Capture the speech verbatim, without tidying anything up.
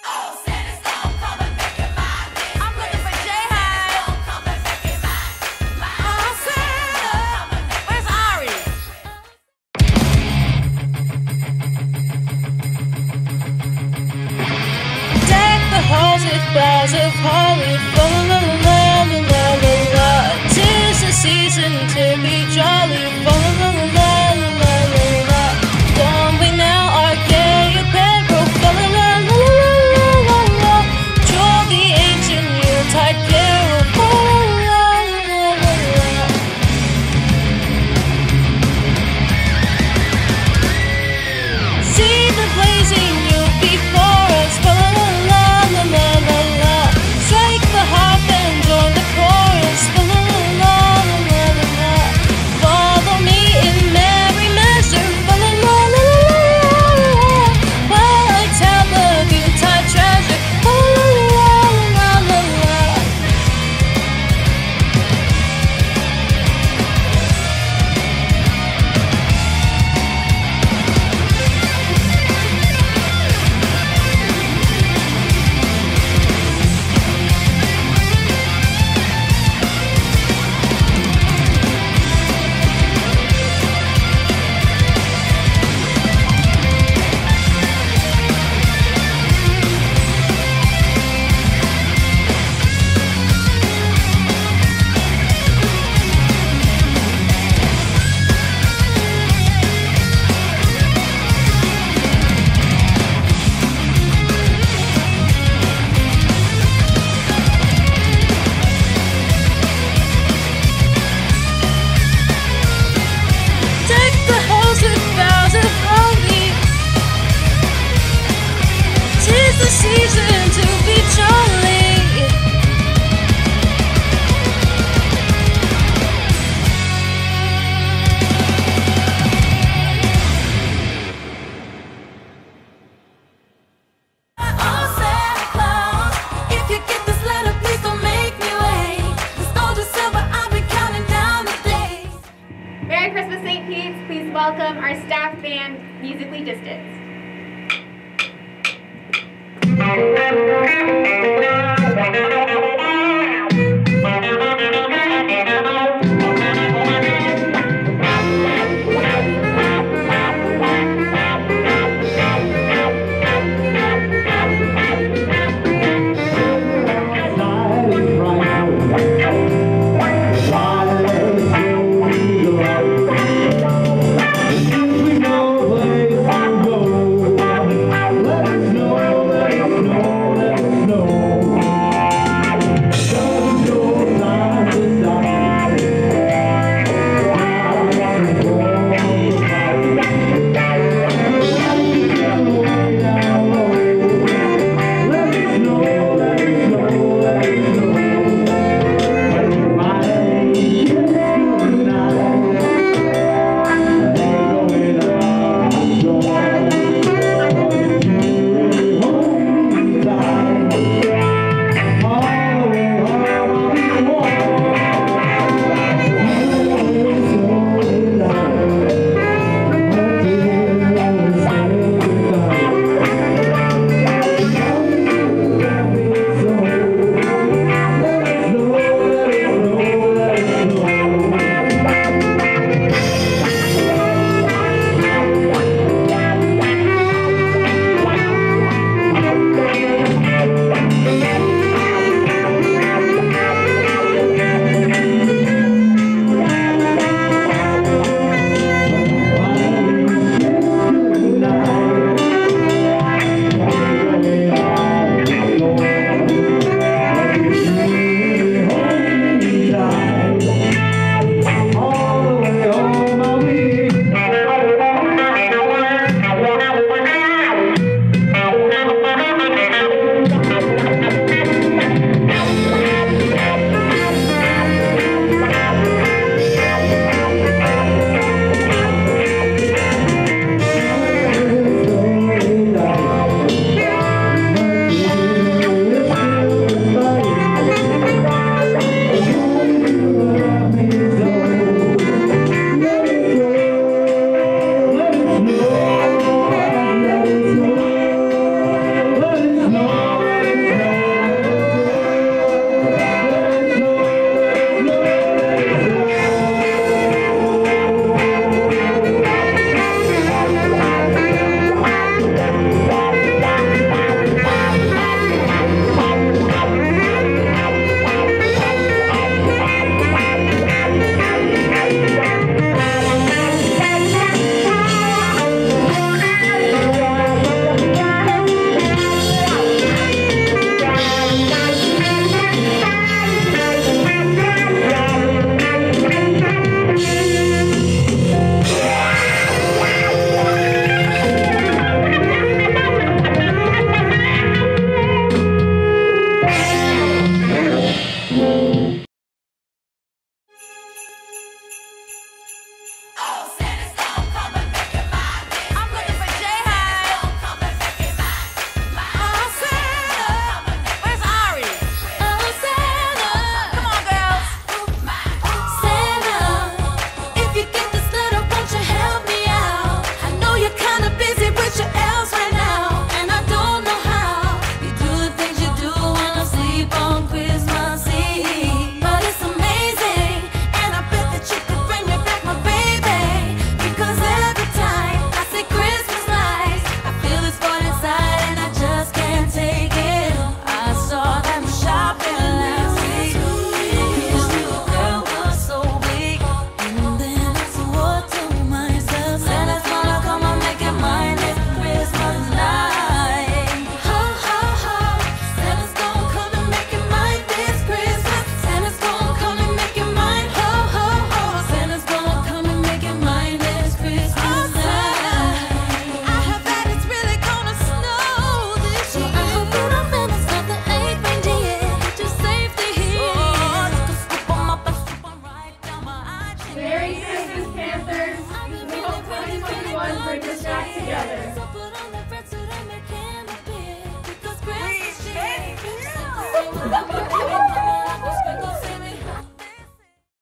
Boughs of holly, la la la la la la la. 'Tis the season to be jolly, la la la la la la la. Long way now, our gay apparel, la la la la la la la. Draw the ancient Yuletide carol, la la la la la. See the blazing Yule before us, la la la la la la la. Strike the harp and join the chorus, la la la la la la la. Follow me in merry measure, la la la la la la la. While I tell the Yuletide treasure, la la la la la la. The season to be jolly. Oh, Santa Claus, if you get this letter, please don't make me wait. It's gold to silver, I'll be counting down the days. Merry Christmas, Saint Pete's. Please welcome our staff band, Musically Distanced. Let us know, let us know, let us know. Thank you.